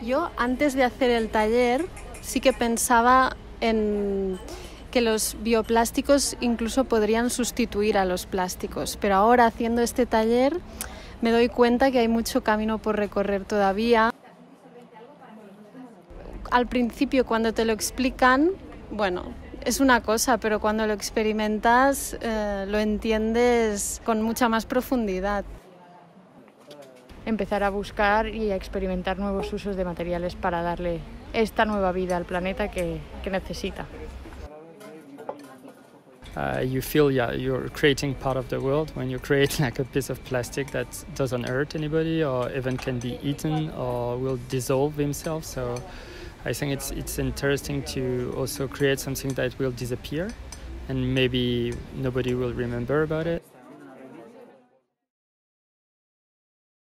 Yo, antes de hacer el taller, sí que pensaba en que los bioplásticos incluso podrían sustituir a los plásticos, pero ahora, haciendo este taller, me doy cuenta que hay mucho camino por recorrer todavía. Al principio, cuando te lo explican, bueno, es una cosa, pero cuando lo experimentas, lo entiendes con mucha más profundidad. Empezar a buscar y a experimentar nuevos usos de materiales para darle esta nueva vida al planeta que necesita. You feel, you're creating part of the world when you create like a piece of plastic that doesn't hurt anybody or even can be eaten or will dissolve himself. So I think it's interesting to also create something that will disappear and maybe nobody will remember about it.